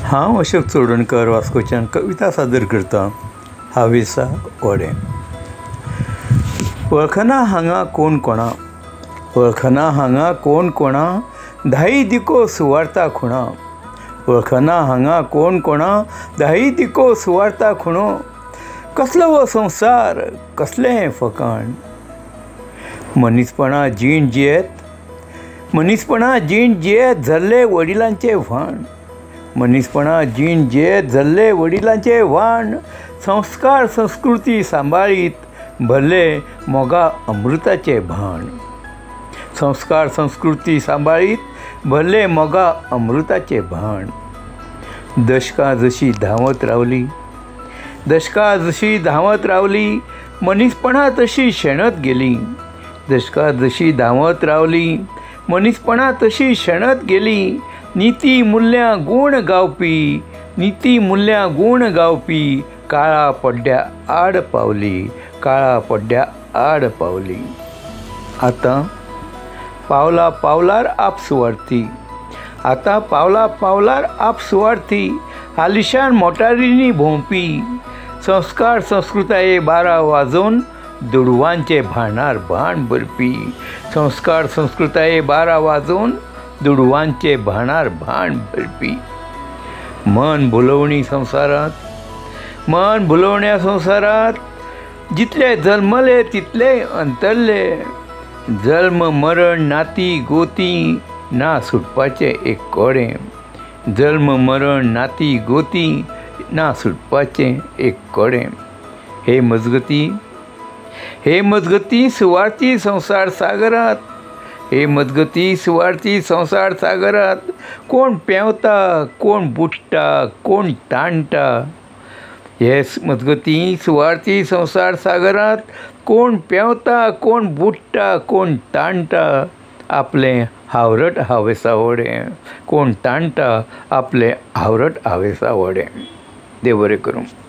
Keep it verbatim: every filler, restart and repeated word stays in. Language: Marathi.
हांव अशोक चोडणकर वास्कोच्यान कविता सादर करता. हावेसा ओडे. वळखना हांगा कोण कोणा, वळखना हांगा कोण कोणा, धाई दिको सुवार्ता खुणा. वळखना हांगा कोण कोणा, धाई दिको सुवार्ता खुणो. कसलो हो संवसार, कसलें फकाण. मनीसपणा जीण जियेत, मनीसपणा जीण जियेत झरले वडिलांचे व्हाण. मनीसपणा जीण जियेत झरले वडिलांचे व्हाण. संस्कार संस्कृती सांबाळीत भरले मोगा अमृताचे भाण. संस्कार संस्कृती सांबाळीत भरले मोगा अमृताचे भाण. दशकां जशी धांवत रावली, दशकां जशी धांवत रावली, मनीसपणा तशी शेणत गेली. दशकां जशी धांवत रावली, मनीसपणा तशी शेणत गेली. नीती मुल्यां गूण गावपी, नीती मुल्यां गूण गावपी, काळा पड्ड्या आड पावली, काळा पड्ड्या आड पावली. आतां पावला पावलार आप सुवार्थी, आतां पावला पावलार आप सुवार्थी. हालिशान मोटारींनी भोंवपी, संस्कार संस्कृताये बारा वाजोवन दुडवांचे भांडार भाण भरपी. संस्कार संस्कृताये बारा वाजोवन दुडवांचे भांडार भाण भरपी. मन भुलवणी संवसारांत, मन भुलवण्या संवसारांत जितले जल्मले तितले अंतरले. जल्म मरण नाती गोती ना सुटपाचे एक कोडे. जल्म मरण नाती गोती ना सुटपाचे एक कोडे. हे मजगती, हे मजगती सुवार्थी संसार सागरात, हे मजगती सुवार्थी संसार सागरात. कोण पेंवता, कोण बुडटा, कोण ताणटा. हे मजगती सुवार्थी संसार सागरात कोण पेंवता, कोण बुडटा, कोण ताणटा आपलें हावरट हावेसा वडें. कोण ताणटा आपलें हावरट हावेसा वडें. देव बरें करूं.